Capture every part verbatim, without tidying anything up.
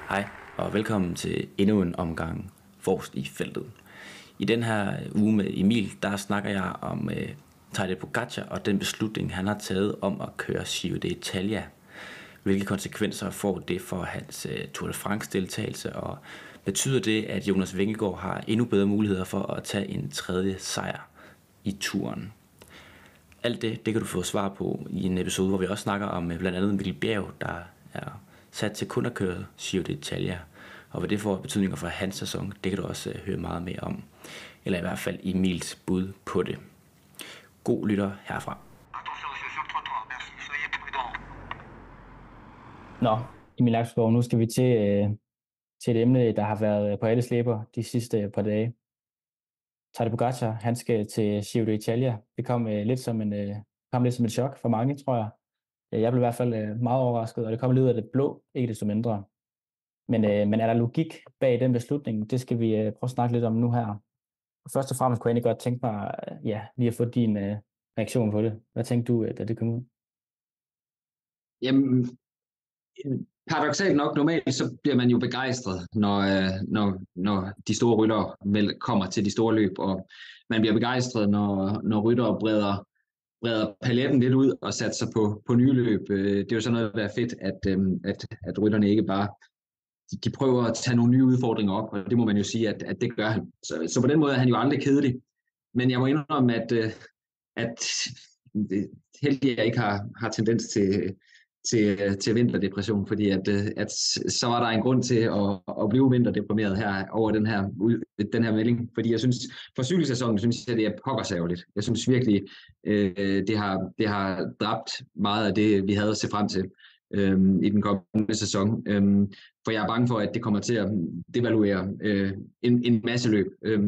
Hej og velkommen til endnu en omgang Forrest i feltet. I den her uge med Emil, der snakker jeg om uh, Tadej Pogačar og den beslutning, han har taget om at køre Giro d'Italia. Hvilke konsekvenser får det for hans uh, Tour de France deltagelse, og betyder det, at Jonas Vingegaard har endnu bedre muligheder for at tage en tredje sejr i turen? Alt det, det kan du få svar på i en episode, hvor vi også snakker om uh, blandt andet Mikkel Bjerg, der er sat til kun at køre Giro d'Italia, og hvad det får betydninger for hans sæson, det kan du også uh, høre meget mere om, eller i hvert fald Emils bud på det. God lytter herfra. Nå, Emil Laksgaard, nu skal vi til, øh, til et emne, der har været på alle slæber de sidste par dage. Tadej Pogačar, han skal til Giro d'Italia. Det kom øh, lidt som en øh, kom lidt som et chok for mange, tror jeg. Jeg blev i hvert fald øh, meget overrasket, og det kom lidt ud af det blå, ikke desto mindre. Men, øh, men er der logik bag den beslutning? Det skal vi øh, prøve at snakke lidt om nu her. Først og fremmest kunne jeg egentlig godt tænke mig øh, ja, lige at få din øh, reaktion på det. Hvad tænkte du, da det kom ud? Jamen, paradoksalt nok, normalt så bliver man jo begejstret, når, når, når de store ryttere kommer til de store løb, og man bliver begejstret, når, når ryttere breder, breder paletten lidt ud og satser på, på nye løb. Det er jo sådan noget, der er fedt, at, at, at rytterne ikke bare de, de prøver at tage nogle nye udfordringer op, og det må man jo sige, at, at det gør han. Så, så på den måde er han jo aldrig kedelig. Men jeg må indrømme, at, at heldig jeg ikke har, har tendens til til, til vinterdepression, fordi at, at så var der en grund til at, at blive vinterdeprimeret her over den her, den her melding, fordi jeg synes, for cykelsæsonen synes jeg, det er pokkersærgerligt. Jeg synes virkelig, øh, det, har, det har dræbt meget af det, vi havde at se frem til øh, i den kommende sæson, øh, for jeg er bange for, at det kommer til at devaluere øh, en, en masse løb. Øh,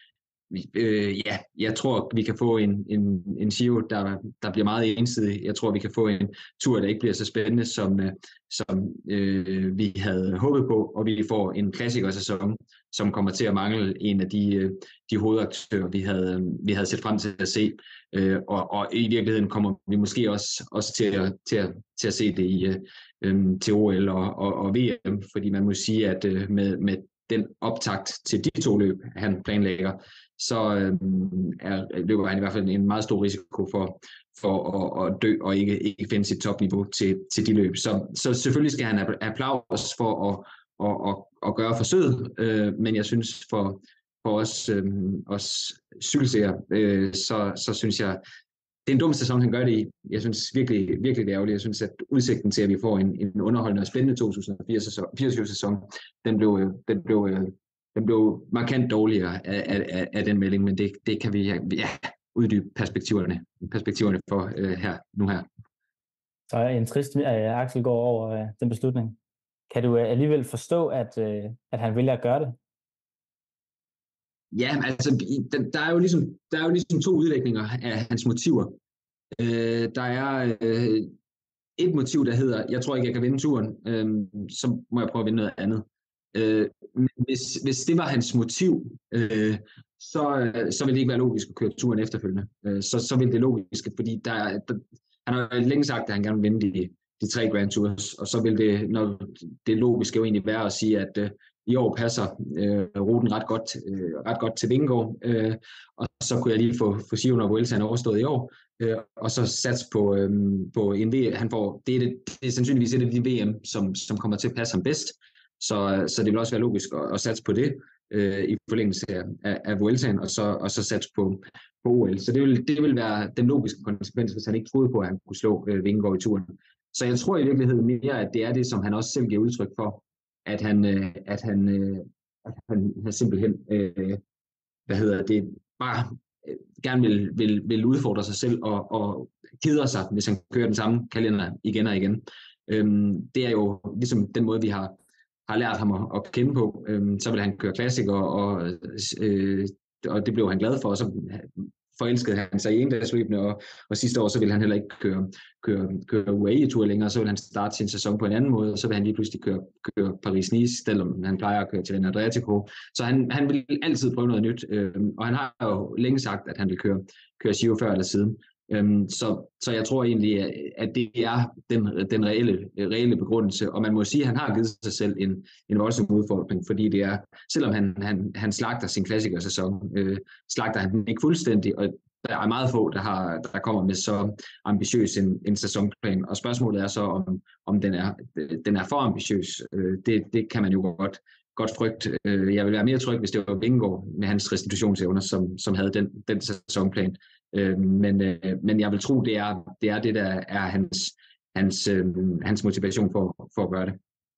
Øh, ja, jeg tror, vi kan få en, en, en Giro, der, der bliver meget ensidig. Jeg tror, vi kan få en tur, der ikke bliver så spændende, som, som øh, vi havde håbet på, og vi får en klassikersæson, som kommer til at mangle en af de, de hovedaktører, vi havde, vi havde set frem til at se. Øh, og, og i virkeligheden kommer vi måske også, også til, at, til, at, til at se det i, øh, til O L og, og, og V M, fordi man må sige, at øh, med, med den optakt til de to løb, han planlægger, så øh, er, løber han i hvert fald en meget stor risiko for, for at, at dø og ikke, ikke finde sit topniveau til, til de løb. Så, så selvfølgelig skal han have applaus for at, at, at, at gøre forsøget, øh, men jeg synes for, for os, øh, os cykelseere, øh, så, så synes jeg, det er en dum sæson, han gør det i. Jeg synes virkelig, virkelig det er ærgerligt. Jeg synes, at udsigten til, at vi får en, en underholdende og spændende to tusind og fireogtyve sæson, den blev, den blev, den blev markant dårligere af, af, af den melding, men det, det kan vi ja, uddybe perspektiverne, perspektiverne for uh, her, nu her. Så er en trist uh, Axel går over uh, den beslutning. Kan du uh, alligevel forstå, at, uh, at han vælger at gøre det? Ja, altså, der er jo ligesom, der er jo ligesom to udlægninger af hans motiver. Øh, der er øh, et motiv, der hedder, jeg tror ikke, jeg kan vinde turen, øh, så må jeg prøve at vinde noget andet. Øh, men hvis, hvis det var hans motiv, øh, så, så ville det ikke være logisk at køre turen efterfølgende. Øh, så, så ville det logisk, fordi der, der, han har længe sagt, at han gerne vil vinde de, de tre Grand Tours, og så vil det, når det logiske jo egentlig være at sige, at øh, i år passer øh, ruten ret godt, øh, ret godt til Vingegaard, øh, og så kunne jeg lige få, få Giroen og Vueltaen overstået i år, øh, og så sats på, øh, på en V M. Han får, det, er det, det er sandsynligvis et af de V M, som, som kommer til at passe ham bedst, så, så det vil også være logisk at, at satse på det øh, i forlængelse af, af Vueltaen, og så, og så satse på, på O L. Så det vil, det vil være den logiske konsekvens, hvis han ikke troede på, at han kunne slå øh, Vingegaard i turen. Så jeg tror i virkeligheden mere, at det er det, som han også selv giver udtryk for, at han, øh, at han, øh, at han, han simpelthen, øh, hvad hedder det, bare øh, gerne vil, vil, vil udfordre sig selv og, og keder sig, hvis han kører den samme kalender igen og igen. Øhm, det er jo ligesom den måde, vi har, har lært ham at, at kende på. Øhm, så vil han køre klassiker, og, øh, og det blev han glad for, og så forelskede han sig i endagsløbene, og, og sidste år så ville han heller ikke køre, køre, køre U A E-tur længere, så ville han starte sin sæson på en anden måde, og så vil han lige pludselig køre, køre Paris-Nice, selvom han plejer at køre til Adriatico. Så han, han vil altid prøve noget nyt, øh, og han har jo længe sagt, at han vil køre, køre Giro før eller siden. Øhm, så, så jeg tror egentlig, at det er den, den reelle, reelle begrundelse, og man må sige, at han har givet sig selv en, en voldsom udfordring, fordi det er, selvom han, han, han slagter sin klassikersæson, øh, slagter han den ikke fuldstændig, og der er meget få, der, har, der kommer med så ambitiøs en, en sæsonplan, og spørgsmålet er så, om, om den, er, den er for ambitiøs. Øh, det, det kan man jo godt, godt frygte. Øh, jeg vil være mere tryg, hvis det var Vingegaard med hans restitutionsevner, som, som havde den, den sæsonplan. Øh, men, øh, men jeg vil tro, det er det, er det der er hans, hans, øh, hans motivation for, for at gøre det.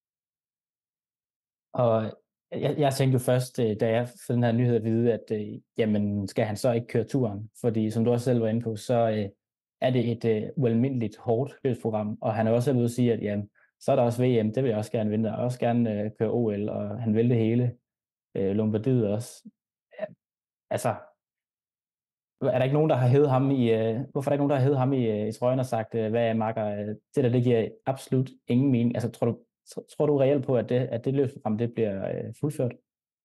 Og jeg, jeg tænkte jo først, da jeg fik den her nyhed at vide, at øh, jamen, skal han så ikke køre turen? Fordi som du også selv var inde på, så øh, er det et øh, ualmindeligt hårdt løbsprogram, og han er også ved at sige, at jamen, så er der også V M, det vil jeg også gerne vinde, og også gerne øh, køre O L, og han vil det hele. Øh, Lombardiet også. Ja, altså, er der ikke nogen, der har hævet ham i, øh, hvorfor er der ikke nogen, der har hævet ham i, øh, i trøjen og sagt, øh, hvad er makker, øh, det der, det giver absolut ingen mening. Altså, tror du, tror du reelt på, at det, at det løbsprogram, det bliver øh, fuldført?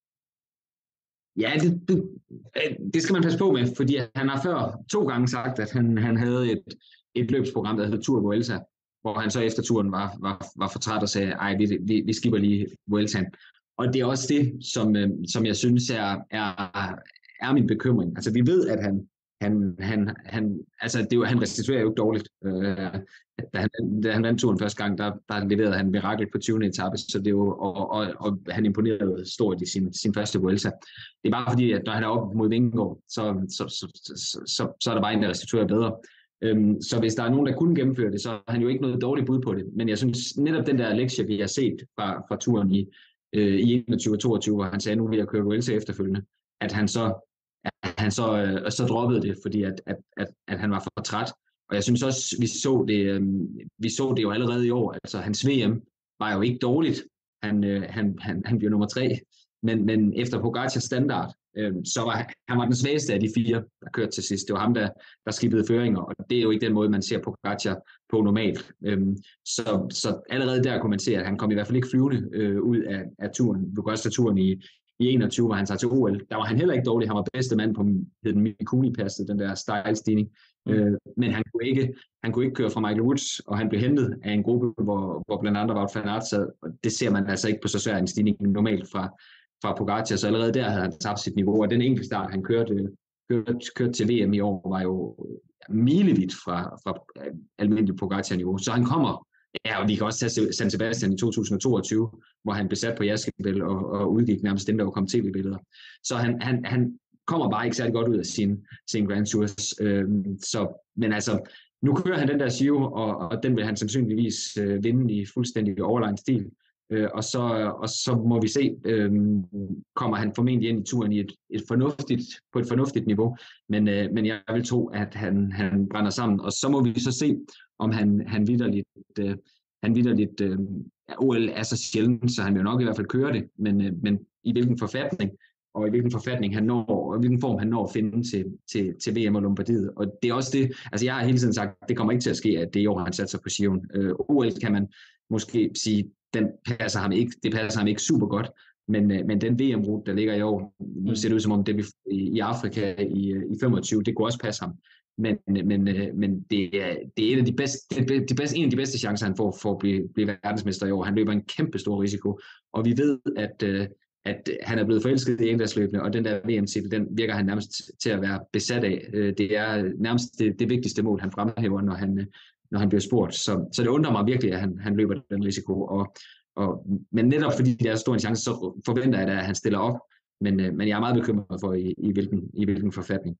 Ja, det, det, det skal man passe på med, fordi han har før to gange sagt, at han, han havde et, et løbsprogram, der hed Tour Vuelta, hvor han så efter turen var, var, var for træt og sagde, ej, vi, vi, vi skipper lige Vueltaen. Og det er også det, som, som jeg synes er, er, er min bekymring. Altså, vi ved, at han, han, han, han, altså, det er jo, han restituerer jo ikke dårligt. Øh, da, han, da han vandt turen første gang, der, der leverede han mirakel på tyvende etape, så det er jo, og, og, og han imponerede stort i sin, sin første Vuelta. Det er bare fordi, at når han er oppe mod Vingegaard, så, så, så, så, så, så er der bare en, der restituerer bedre. Øhm, så hvis der er nogen, der kunne gennemføre det, så er han jo ikke noget dårligt bud på det. Men jeg synes netop den der lektie, vi har set fra, fra turen i, øh, i enogtyve og toogtyve, hvor han sagde, nu vil jeg køre Vuelta efterfølgende, at han så, at han så, øh, så droppede det, fordi at, at, at, at han var for træt. Og jeg synes også, vi så det, øh, vi så det jo allerede i år. Altså hans V M var jo ikke dårligt. Han, øh, han, han, han blev nummer tre. Men, men efter Pogačars standard, øh, så var han var den svageste af de fire, der kørte til sidst. Det var ham, der, der skippede føringer, og det er jo ikke den måde, man ser Pogačar på normalt. Øh, så, så allerede der kunne man se, at han kom i hvert fald ikke flyvende øh, ud af, af turen. Pogačar-turen i, i enogtyve, hvor han tager til O L. Der var han heller ikke dårlig. Han var bedste mand på den Mikuni-passet, den der style-stigning. Mm. Øh, men han kunne, ikke, han kunne ikke køre fra Michael Woods, og han blev hentet af en gruppe, hvor, hvor blandt andet Wout van Aert sad. Og det ser man altså ikke på så svær en stigning normalt fra fra Pogačar, så allerede der havde han tabt sit niveau, og den enkelte start, han kørte, kørte, kørte til V M i år, var jo milevidt fra, fra almindelig Pogačar-niveau. Så han kommer, ja, og vi kan også tage San Sebastian i to tusind og toogtyve, hvor han blev sat på jaskebæl og, og udgik nærmest dem, der kom tv-billeder. Så han, han, han kommer bare ikke særlig godt ud af sin, sin Grand Tours. Øhm, så, men altså, nu kører han den der Giro, og, og den vil han sandsynligvis øh, vinde i fuldstændig overlegen stil. Øh, og, så, og så må vi se, øh, kommer han formentlig ind i turen i et, et fornuftigt, på et fornuftigt niveau, men, øh, men jeg vil tro, at han, han brænder sammen, og så må vi så se, om han, han vitterligt, øh, han vitterligt øh, O L er så sjældent, så han vil nok i hvert fald køre det, men, øh, men i hvilken forfatning, og i hvilken forfatning han når, og i hvilken form han når at finde til, til, til V M og Lombardiet. Og det er også det, altså jeg har hele tiden sagt, det kommer ikke til at ske, at det i år han satser på Giroen. Øh, O L kan man måske sige, den passer ham ikke, det passer ham ikke super godt, men, men den V M-rute, der ligger i år, nu ser det ud som om det vi i, i Afrika i, i femogtyve, det kunne også passe ham. Men, men, men det, er, det er en af de bedste, de bedste, en af de bedste chancer, han får for at blive, blive verdensmester i år. Han løber en kæmpe stor risiko, og vi ved, at, at han er blevet forelsket i endagsløbene, og den der V M-titel, den virker han nærmest til at være besat af. Det er nærmest det, det vigtigste mål, han fremhæver, når han når han bliver spurgt. Så, så det undrer mig virkelig, at han, han løber den risiko. Og, og, men netop fordi det er så stor en chance, så forventer jeg da, at han stiller op. Men, men jeg er meget bekymret for, i, i, hvilken, i hvilken forfatning.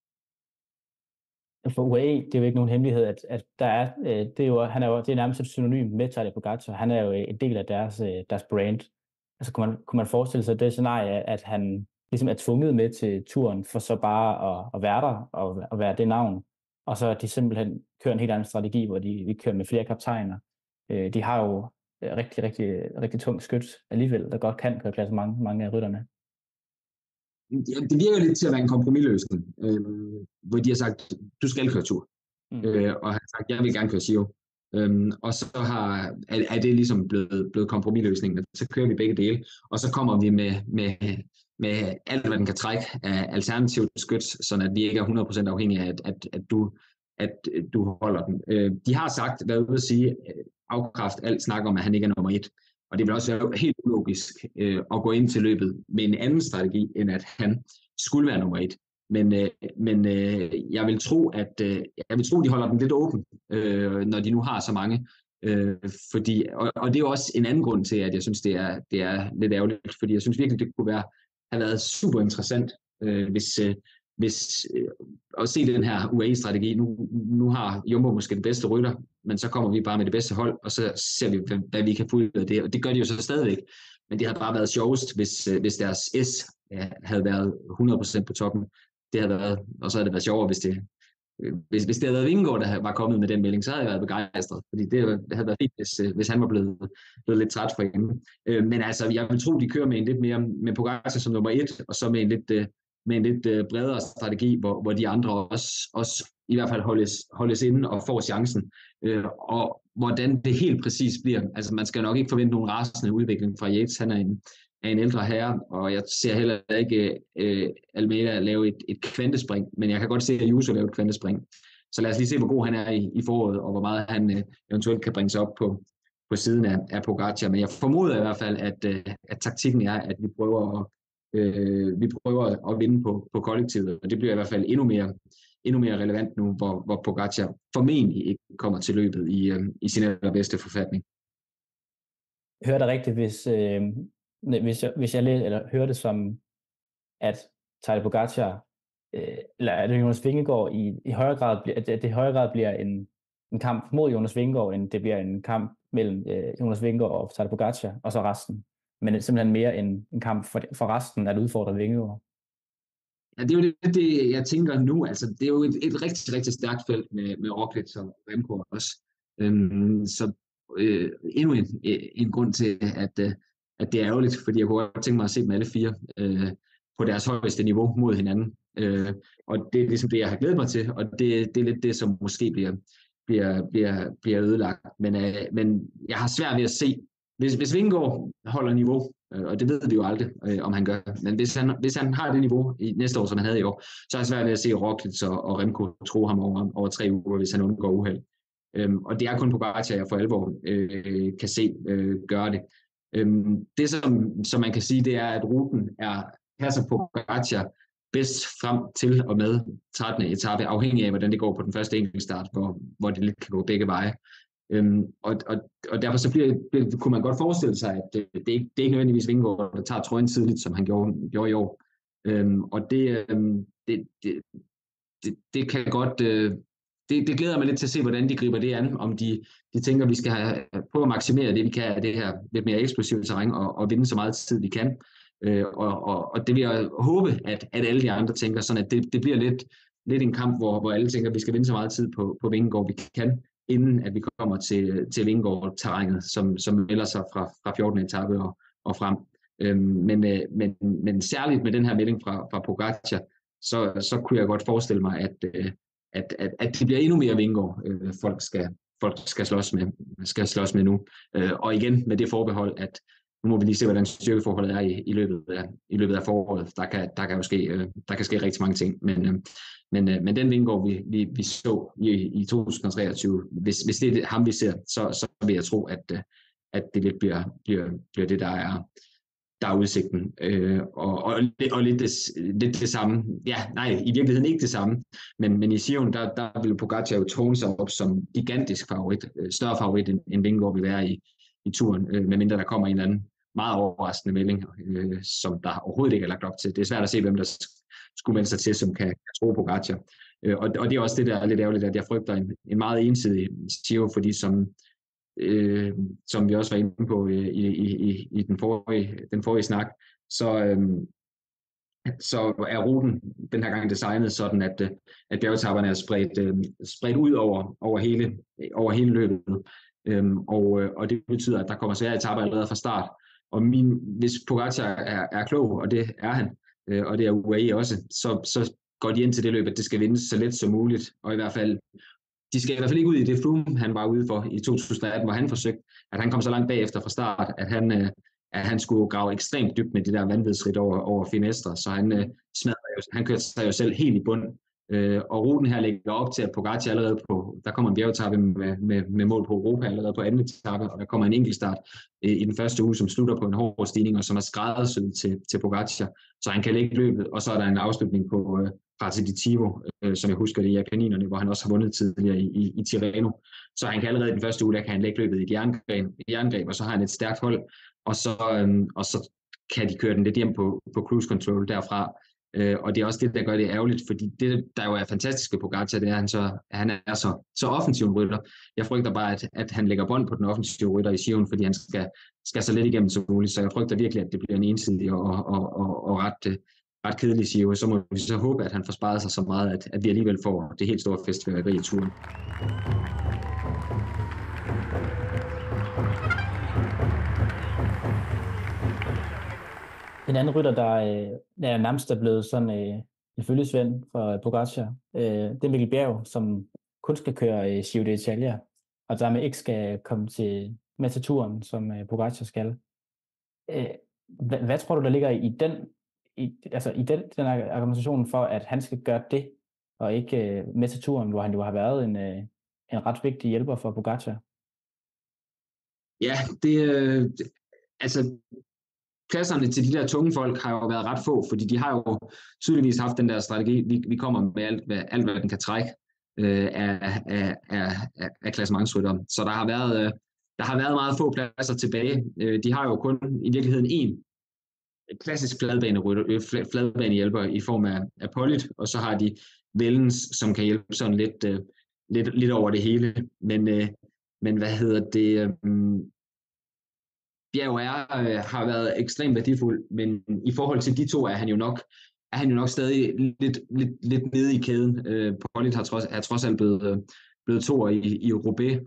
For U A E, det er jo ikke nogen hemmelighed, at, at der er, det er jo, han er jo, det er nærmest et synonym med Tadej Pogačar. Han er jo en del af deres, deres brand. Altså kunne man, kunne man forestille sig det scenarie, at han ligesom er tvunget med til turen, for så bare at, at være der, og at være det navn. Og så de simpelthen kører en helt anden strategi, hvor de, de kører med flere kaptajner. Øh, de har jo rigtig, rigtig, rigtig tungt skyt alligevel, der godt kan køre klasse mange, mange af rytterne. Det virker lidt til at være en kompromisløsning, øh, hvor de har sagt, du skal køre tur. Mm. Øh, og han har sagt, jeg vil gerne køre Giro. Øh, og så har, er, er det ligesom blevet, blevet kompromisløsningen, så kører vi begge dele. Og så kommer vi med, med, med alt, hvad den kan trække af alternativt skyt, sådan at vi ikke er hundrede procent afhængige af, at, at, at du at du holder den. Øh, de har sagt, hvad jeg vil sige, afkræft alt snak om, at han ikke er nummer et. Og det vil også være helt ulogisk øh, at gå ind til løbet med en anden strategi, end at han skulle være nummer et. Men, øh, men øh, jeg vil tro, at øh, jeg vil tro, de holder den lidt åben, øh, når de nu har så mange. Øh, fordi, og, og det er jo også en anden grund til, at jeg synes, det er, det er lidt ærgerligt, fordi jeg synes virkelig, det kunne være, have været super interessant, øh, hvis, øh, hvis øh, at se den her U A E-strategi. Nu, nu har Jumbo måske den bedste rytter, men så kommer vi bare med det bedste hold, og så ser vi, hvad, hvad vi kan få ud af det. Og det gør de jo så stadigvæk. Men det havde bare været sjovest, hvis, hvis deres S ja, havde været hundrede procent på toppen. Det havde været, og så havde det været sjovere, hvis det, hvis, hvis det havde været Vingegaard, der var kommet med den melding, så havde jeg været begejstret. Fordi det havde været fint, hvis, hvis han var blevet, blevet lidt træt for hende. Men altså, jeg vil tro, de kører med en lidt mere, med Pogačar som nummer et, og så med en lidt, med en lidt bredere strategi, hvor, hvor de andre også, også i hvert fald holdes, holdes inde og får chancen. Og hvordan det helt præcis bliver, altså man skal nok ikke forvente nogen rasende udvikling fra Yates. Han er en, er en ældre herre, og jeg ser heller ikke uh, Almeida lave et, et kvantespring, men jeg kan godt se, at Ayuso lave et kvantespring. Så lad os lige se, hvor god han er i, i foråret, og hvor meget han uh, eventuelt kan bringe sig op på, på siden af, af Pogačar. Men jeg formoder i hvert fald, at, uh, at taktikken er, at vi prøver at, uh, vi prøver at vinde på, på kollektivet, og det bliver i hvert fald endnu mere, endnu mere relevant nu, hvor, hvor Pogačar formentlig ikke kommer til løbet i, uh, i sin allerbedste forfatning. Jeg hører det rigtigt, hvis... Øh... Hvis jeg, hvis jeg læ- eller hører det som, at Tadej Pogačar, øh, eller at Jonas Vingegaard i, i højere grad, at det i højere grad bliver en, en kamp mod Jonas Vingegaard, end det bliver en kamp mellem øh, Jonas Vingegaard og Tadej Pogačar, og så resten. Men det er simpelthen mere en, en kamp for, for resten, at udfordre Vingegaard. Ja, det er jo det, det, jeg tænker nu. Altså, det er jo et, et rigtig, rigtig stærkt felt med, med Roglic og Remco også. Øhm, så øh, endnu en, en grund til, at øh, at det er ærgerligt, fordi jeg kunne godt tænke mig at se dem alle fire øh, på deres højeste niveau mod hinanden. Øh, og det er ligesom det, jeg har glædet mig til, og det, det er lidt det, som måske bliver, bliver, bliver, bliver ødelagt. Men, øh, men jeg har svært ved at se, hvis, hvis Vingegaard holder niveau, øh, og det ved vi jo aldrig, øh, om han gør, men hvis han, hvis han har det niveau i næste år, som han havde i år, så er jeg svært ved at se Roglic og, og Remco tro ham over, over tre uger, hvis han undgår uheld. Øh, og det er kun Pogačar, jeg for alvor øh, kan se øh, gøre det. Øhm, det som, som man kan sige, det er, at ruten er passer på Pogačar bedst frem til og med trettende etape, afhængig af, hvordan det går på den første enkeltstart, hvor, hvor det lidt kan gå begge veje. Øhm, og, og, og derfor så bliver, bliver, kunne man godt forestille sig, at det, det, er, ikke, det er ikke nødvendigvis Vingegaard, der tager trøjen tidligt, som han gjorde, gjorde i år. Øhm, og det, øhm, det, det, det, det kan godt... Øh, Det, det glæder mig lidt til at se, hvordan de griber det an, om de, de tænker, at vi skal have, prøve at maksimere det, vi kan af det her lidt mere eksplosive terræn, og, og vinde så meget tid, vi kan. Øh, og, og, og det vil jeg håbe, at, at alle de andre tænker, sådan at det, det bliver lidt, lidt en kamp, hvor, hvor alle tænker, at vi skal vinde så meget tid på, på Vingegaard, vi kan, inden at vi kommer til, til Vingegaard-terrænet, som, som melder sig fra, fra fjortende etape og, og frem. Øh, men, men, men særligt med den her melding fra, fra Pogačar, så, så kunne jeg godt forestille mig, at At, at, at det bliver endnu mere Vingegaard, øh, folk, skal, folk skal, slås med, skal slås med nu. Øh, og igen med det forbehold, at nu må vi lige se, hvordan styrkeforholdet er i, i, løbet, af, i løbet af foråret. Der kan, der kan jo ske, øh, der kan ske rigtig mange ting. Men, øh, men, øh, men den Vingegaard, vi, vi, vi så i, i to tusind treogtyve, hvis, hvis det er ham, vi ser, så, så vil jeg tro, at, at det lidt bliver, bliver, bliver det, der er, der er udsigten. Øh, og, og, og lidt, det, lidt det samme. Ja, nej, i virkeligheden ikke det samme. Men, men i Sion, der, der vil Pogačar jo tone sig op som gigantisk favorit. Større favorit end, end Vingegaard vil være i, i turen. Øh, medmindre der kommer en eller anden meget overraskende melding, øh, som der overhovedet ikke er lagt op til. Det er svært at se, hvem der skulle melde sig til, som kan, kan tro Pogačar. Øh, og, og det er også det, der er lidt ærgerligt, at jeg frygter en, en meget ensidig Giro, fordi som Øh, som vi også var inde på øh, i, i, i den, forrige, den forrige snak, så, øh, så er ruten den her gang designet sådan, at, at bjergetapperne er spredt, øh, spredt ud over, over, hele, over hele løbet. Øh, og, og det betyder, at der kommer svære etapper allerede fra start. Og min, hvis Pogačar er, er klog, og det er han, øh, og det er U A E også, så, så går de ind til det løb, at det skal vindes så let som muligt, og i hvert fald de skal i hvert fald ikke ud i det Froome, han var ude for i to tusind atten, hvor han forsøgte, at han kom så langt bagefter fra start, at han, at han skulle grave ekstremt dybt med de der vanvidsridt over, over Finestre, så han, smadrede, han kørte sig jo selv helt i bund Øh, og ruten her ligger op til, at Pogacar allerede på, der kommer en bjergetappe med, med, med mål på Europa allerede på anden etape, og der kommer en enkeltstart øh, i den første uge, som slutter på en hård stigning, og som er skræddersyet til, til Pogacar, så han kan lægge løbet, og så er der en afslutning på øh, Praticitivo, øh, som jeg husker det i Apenninerne, hvor han også har vundet tidligere i, i, i Tirreno. Så han kan allerede i den første uge, der kan han lægge løbet i et jerngreb, et jerngreb og så har han et stærkt hold, og så, øh, og så kan de køre den lidt hjem på, på cruise control derfra. Øh, og det er også det, der gør det ærgerligt, fordi det, der jo er fantastisk ved Pogacar, det er, at han, så, han er så, så offensiv en rytter. Jeg frygter bare, at, at han lægger bånd på den offensive rytter i Giroen, fordi han skal, skal så lidt igennem som muligt. Så jeg frygter virkelig, at det bliver en ensidig og, og, og, og ret, ret kedelig Giro. Så må vi så håbe, at han får sparet sig så meget, at, at vi alligevel får det helt store festival i turen. En anden rytter, der øh, er nærmest er blevet sådan øh, en følgesvend for Pogacar, øh, det er Mikkel Bjerg, som kun skal køre øh, Giro d'Italia, og dermed ikke skal komme til, med til turen, som øh, Pogacar skal. Øh, hvad, hvad tror du, der ligger i den, i, altså i den, den argumentation for, at han skal gøre det, og ikke øh, med til turen, hvor han jo har været en, øh, en ret vigtig hjælper for Pogacar? Ja, det, øh, altså pladserne til de der tunge folk har jo været ret få, fordi de har jo tydeligvis haft den der strategi, vi, vi kommer med alt, hvad, alt, hvad den kan trække øh, af, af, af, af klassementsryttere. Så der har, været, øh, der har været meget få pladser tilbage. Øh, de har jo kun i virkeligheden én klassisk fladbanehjælper i form af, af Pollitt, og så har de Wellens, som kan hjælpe sådan lidt, øh, lidt, lidt over det hele. Men, øh, men hvad hedder det... Øh, Bjerg er, øh, har været ekstremt værdifuld, men i forhold til de to er han jo nok, er han jo nok stadig lidt, lidt, lidt nede i kæden. Øh, Pollitt har trods, er trods alt blevet, blevet toer i, i Roubaix,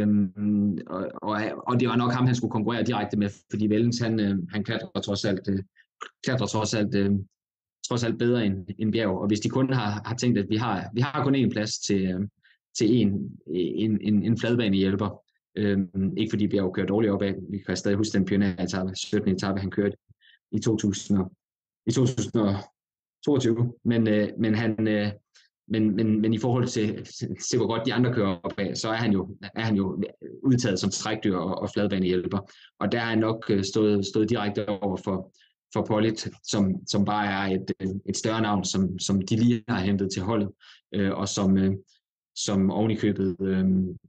øhm, og, og, og det var nok ham, han skulle konkurrere direkte med, fordi Wellens, han, øh, han klatrer trods alt, øh, klatrer trods alt, øh, trods alt bedre end, end Bjerg. Og hvis de kun har, har tænkt, at vi har, vi har kun én plads til, øh, til en, en, en, en fladbanehjælper, Øhm, ikke fordi Bjerg kører dårligt opad. Vi kan stadig huske den pioneretappe, syttende etape, han kørte i, to tusind og, i to tusind og toogtyve. Men, øh, men, han, øh, men, men, men i forhold til, til, hvor godt de andre kører opad, så er han jo, er han jo udtaget som trækdyr og, og fladbanehjælper. Og der har han nok stået, stået direkte over for, for Pollitt, som, som bare er et, et større navn, som, som de lige har hentet til holdet, øh, og som, øh, som oven i købet øh,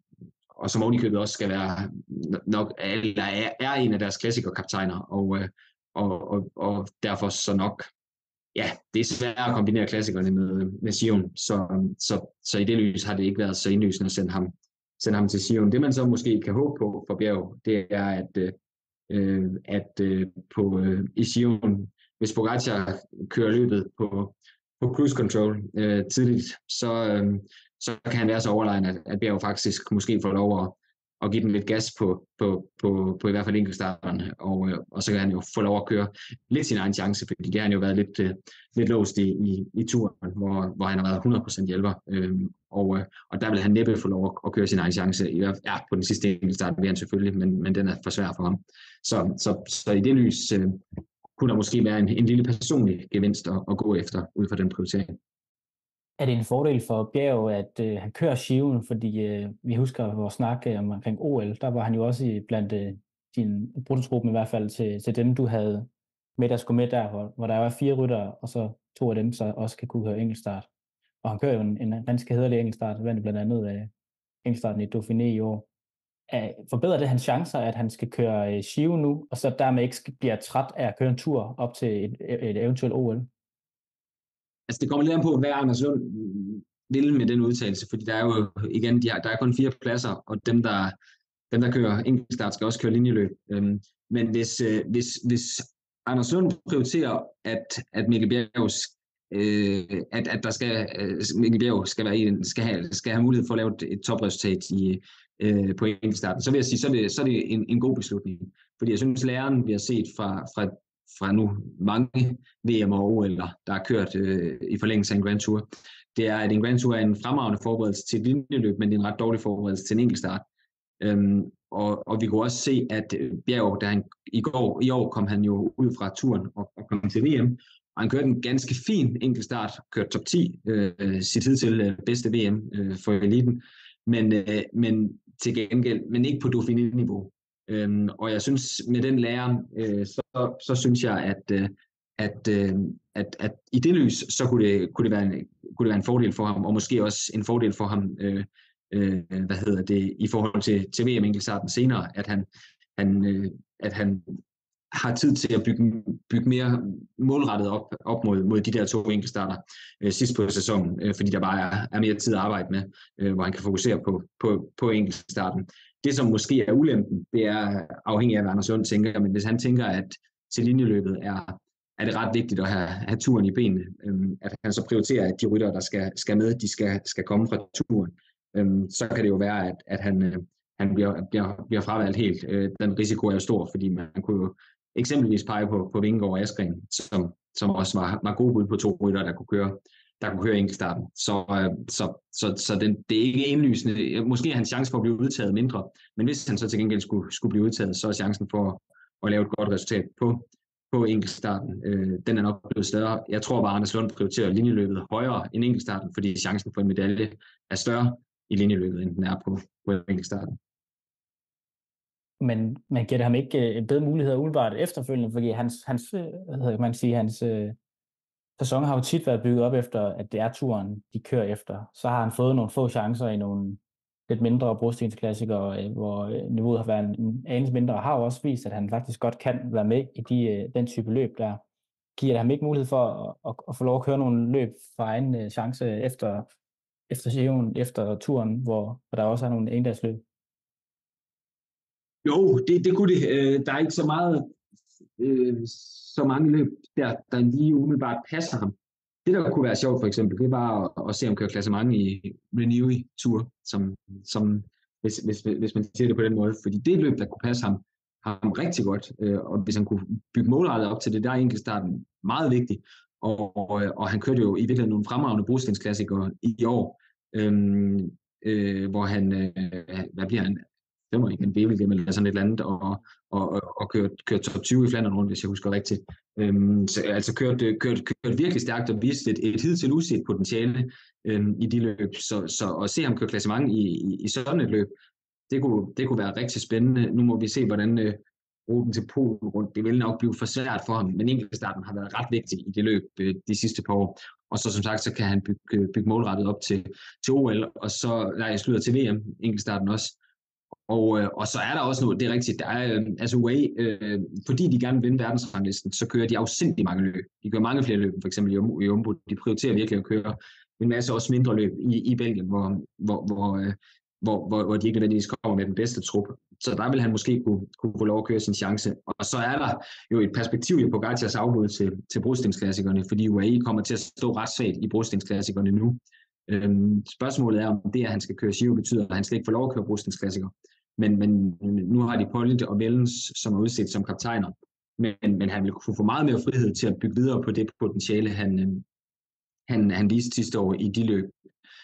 og som ovenikøbet også skal være nok, eller er, er en af deres klassikerkaptajner, og, og, og, og derfor så nok, ja, det er svært at kombinere klassikerne med, med Giroen, så, så, så i det lys har det ikke været så indlysende at sende ham, sende ham til Giroen. Det man så måske kan håbe på for Bjerg, det er, at, øh, at øh, på, øh, i Giroen, hvis Pogacar kører løbet på, på cruise control øh, tidligt, så, øh, så kan han være så overlegen, at, at Bjerg faktisk måske får lov at, at give den lidt gas på, på, på, på i hvert fald enkeltstarterne, og, øh, og så kan han jo få lov at køre lidt sin egen chance, fordi det har han jo været lidt, øh, lidt låst i, i, i turen, hvor, hvor han har været hundrede procent hjælper, øh, og, øh, og der vil han næppe få lov at, at køre sin egen chance. Ja, på den sidste enkeltstart vil han selvfølgelig, men, men den er for svær for ham. Så, så, så i det lys øh, kunne der måske være en, en lille personlig gevinst at, at gå efter, ud fra den prioritering. Er det en fordel for Bjerg, at øh, han kører Giroen, fordi øh, vi husker vores snak øh, omkring O L, der var han jo også i, blandt øh, din brutotruppen i hvert fald til, til dem, du havde med, der skulle med der, hvor, hvor der var fire ryttere, og så to af dem så også kan kunne køre enkeltstart. Og han kører jo en, en ganske hederlig enkeltstart, vandt blandt andet øh, enkeltstarten i Dauphiné i år. Æh, forbedrer det hans chancer, at han skal køre øh, Giro nu, og så dermed ikke skal, bliver træt af at køre en tur op til et, et eventuelt O L? Altså det kommer lidt an på, hvad Anders Lund vil med den udtalelse, fordi der er jo igen, de har, der er kun fire pladser, og dem der, dem, der kører enkeltstart, skal også køre linjeløb. Øhm, men hvis, øh, hvis, hvis Anders Lund prioriterer, at, at Mikkel Bjerg, øh, at, at der skal, øh, Mikkel Bjerg skal, være en, skal, have, skal have mulighed for at lave et, et topresultat i, øh, på enkeltstarten, så vil jeg sige, så er det, så er det en, en god beslutning. Fordi jeg synes, læreren, vi har set fra, fra fra nu mange V M og O L'er, der har kørt øh, i forlængelse af en Grand Tour, det er, at en Grand Tour er en fremragende forberedelse til et linjeløb, men det er en ret dårlig forberedelse til en enkeltstart. Øhm, og, og vi kunne også se, at Bjerg, da han i går, i år kom han jo ud fra turen og, og kom til V M, Og han kørte en ganske fin enkeltstart, kørte top ti, øh, sit hidtil øh, bedste V M øh, for eliten, men, øh, men til gengæld, men ikke på Dauphiné-niveau. Øhm, og jeg synes, med den lærer, øh, så, så synes jeg, at, øh, at, øh, at, at i det lys, så kunne det, kunne, det være en, kunne det være en fordel for ham, og måske også en fordel for ham, øh, øh, hvad hedder det, i forhold til, til V M-enkeltstarten senere, at han, han, øh, at han har tid til at bygge, bygge mere målrettet op, op mod, mod de der to enkeltstarter øh, sidst på sæsonen, øh, fordi der bare er, er mere tid at arbejde med, øh, hvor han kan fokusere på, på, på enkeltstarten. Det, som måske er ulempen, det er afhængig af, hvad Anders Lund tænker, men hvis han tænker, at til linjeløbet er, er det ret vigtigt at have, have turen i benene, øhm, at han så prioriterer, at de ryttere, der skal, skal med, de skal, skal komme fra turen, øhm, så kan det jo være, at, at han, øh, han bliver, bliver, bliver fravalgt helt. Øh, den risiko er jo stor, fordi man kunne jo eksempelvis pege på, på Vingegaard og Askren, som, som også var, var gode bud på to ryttere, der kunne køre der kunne køre enkeltstarten. Så, så, så, så den, det er ikke indlysende. Måske er hans chance for at blive udtaget mindre, men hvis han så til gengæld skulle, skulle blive udtaget, så er chancen for at lave et godt resultat på, på enkeltstarten, øh, den er nok blevet større. Jeg tror bare, at Anders Lund prioriterer linjeløbet højere end enkeltstarten, fordi chancen for en medalje er større i linjeløbet, end den er på, på enkeltstarten. Men man giver det ham ikke en bedre mulighed umiddelbart efterfølgende, fordi hans, hans, hvad man sige, hans øh, sæson har jo tit været bygget op efter, at det er turen, de kører efter. Så har han fået nogle få chancer i nogle lidt mindre brostensklassikere, hvor niveauet har været en anelse mindre, og har jo også vist, at han faktisk godt kan være med i de, den type løb der. Giver det ham ikke mulighed for at, at, at få lov at køre nogle løb for egen chance efter, efter Giroen, efter turen, hvor, hvor der også er nogle endagsløb? Jo, det, det kunne det. Øh, der er ikke så meget, øh, så mange løb, der, der lige umiddelbart passer ham. Det, der kunne være sjovt for eksempel, det var at, at se ham køre klassement i Renewy Tour, som, som, hvis, hvis, hvis man siger det på den måde. Fordi det løb, der kunne passe ham, ham rigtig godt. Øh, og hvis han kunne bygge målrettet op til det, der er enkeltstarten meget vigtigt. Og, og, og han kørte jo i virkeligheden nogle fremragende brostensklassikere i år, øh, øh, hvor han, øh, hvad bliver han? femmer i en Wevelgem eller sådan et eller andet, og, og, og kørt, kørt top tyve i Flandern rundt, hvis jeg husker rigtigt. Øhm, så, altså kørt, kørt, kørt virkelig stærkt og vist et, et hidtil uset potentiale øhm, i de løb. Så, så at se ham køre klassement i, i, i sådan et løb, det kunne, det kunne være rigtig spændende. Nu må vi se, hvordan øh, ruten til Polen rundt, det vil nok blive for svært for ham, men enkeltstarten har været ret vigtig i det løb øh, de sidste par år. Og så som sagt, så kan han bygge, bygge målrettet op til, til O L, og så, nej, jeg slutter til V M, enkeltstarten også. Og, og så er der også noget, det er rigtigt, der er, altså U A E, øh, fordi de gerne vil vinde verdensranglisten, så kører de afsindig mange løb. De kører mange flere løb, for eksempel i Jumbo. De prioriterer virkelig at køre en masse også mindre løb i, i Belgien, hvor, hvor, hvor, øh, hvor, hvor, hvor de ikke nødvendigvis kommer med den bedste trup. Så der vil han måske kunne, kunne få lov at køre sin chance. Og så er der jo et perspektiv i Pogacars afbud til, til brostensklassikerne, fordi U A E kommer til at stå ret svagt i brostensklassikerne nu. Øhm, spørgsmålet er, om det, at han skal køre Giro, betyder, at han slet ikke får lov at køre brostensklassikere. Men, men nu har de Pollitt og Wellens, som er udset som kaptajner. Men, men han vil kunne få meget mere frihed til at bygge videre på det potentiale, han, han, han viste sidste år i de løb.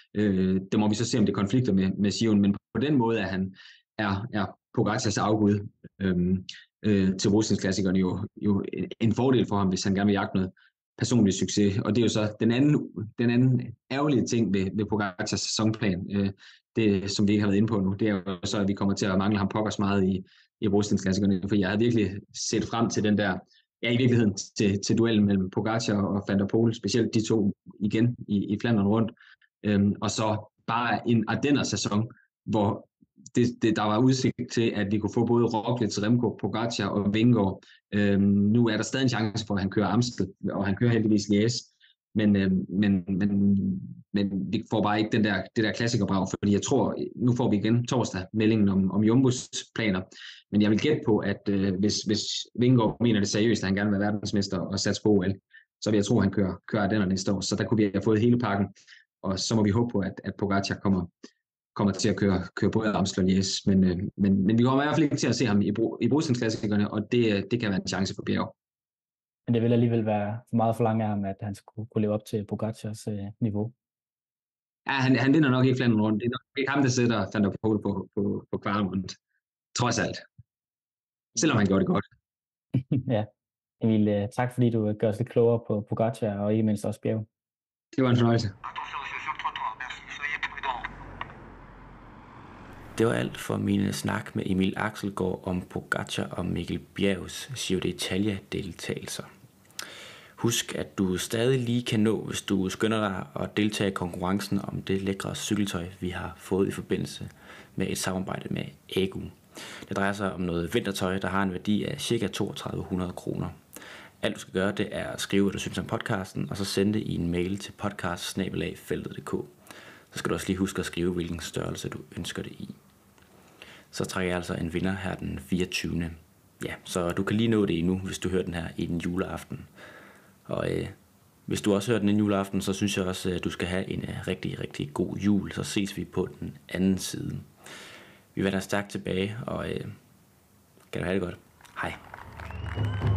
Øh, det må vi så se, om det konflikter med, med Giroen, men på den måde er han er, er Pogacars afbud øh, øh, til brostensklassikerne jo, jo en fordel for ham, hvis han gerne vil jagte noget personlig succes. Og det er jo så den anden, den anden ærgerlige ting ved, ved Pogacars sæsonplan. Øh, det, som vi ikke har været inde på nu, det er jo så, at vi kommer til at mangle ham pokkers meget i, i brostensklassikerne, for jeg havde virkelig set frem til den der, ja i virkeligheden til, til duellen mellem Pogacar og Van der Poel, specielt de to igen i, i Flandern rundt, øhm, og så bare en Ardenner-sæson, hvor det, det, der var udsigt til, at vi kunne få både Roglic, Remco, Pogacar og Vingegaard. Øhm, nu er der stadig en chance for, at han kører Amstel, og han kører heldigvis Liège. Men, øh, men, men, men vi får bare ikke den der, det der klassikerbrag, fordi jeg tror, nu får vi igen torsdag meldingen om, om Jumbos planer, men jeg vil gætte på, at øh, hvis, hvis Vingegaard mener det seriøst, at han gerne vil være verdensmester og satse på O L, så vil jeg tro, at han kører, kører den næste år, så der kunne vi have fået hele pakken, og så må vi håbe på, at, at Pogacar kommer, kommer til at køre, køre både Amstel og Liège, men, øh, men, men vi kommer i hvert fald ikke til at se ham i, i brostensklassikerne, og det, det kan være en chance for Bjerg. Men det vil alligevel være for meget for langt af ham, at han skulle kunne leve op til Pogacars øh, niveau. Ja, han, han vinder nok ikke Flandern rundt. Det er nok ikke ham, der sætter Van der Poel på, på, på kvarten rundt. Trods alt. Selvom han gjorde det godt. Ja. Emil, øh, tak fordi du gør os lidt klogere på Pogačar og ikke mindst også Bjerg. Det var en fornøjelse. Det var alt for mine snak med Emil Axelgaard om Pogačar og Mikkel Bjergs Giro d'Italia-deltagelser. Husk, at du stadig lige kan nå, hvis du skynder dig at deltage i konkurrencen om det lækre cykeltøj, vi har fået i forbindelse med et samarbejde med A G U. Det drejer sig om noget vintertøj, der har en værdi af ca. toogtredive hundrede kroner. Alt du skal gøre, det er at skrive, hvad du synes om podcasten, og så sende det i en mail til podcast bindestreg feltet punktum d k. Så skal du også lige huske at skrive, hvilken størrelse du ønsker det i. Så trækker jeg altså en vinder her den fireogtyvende Ja, så du kan lige nå det endnu, hvis du hører den her i den juleaften. Og øh, hvis du også hører den en juleaften, så synes jeg også, at du skal have en øh, rigtig, rigtig god jul. Så ses vi på den anden side. Vi vender stærkt tilbage, og øh, kan du have det godt. Hej.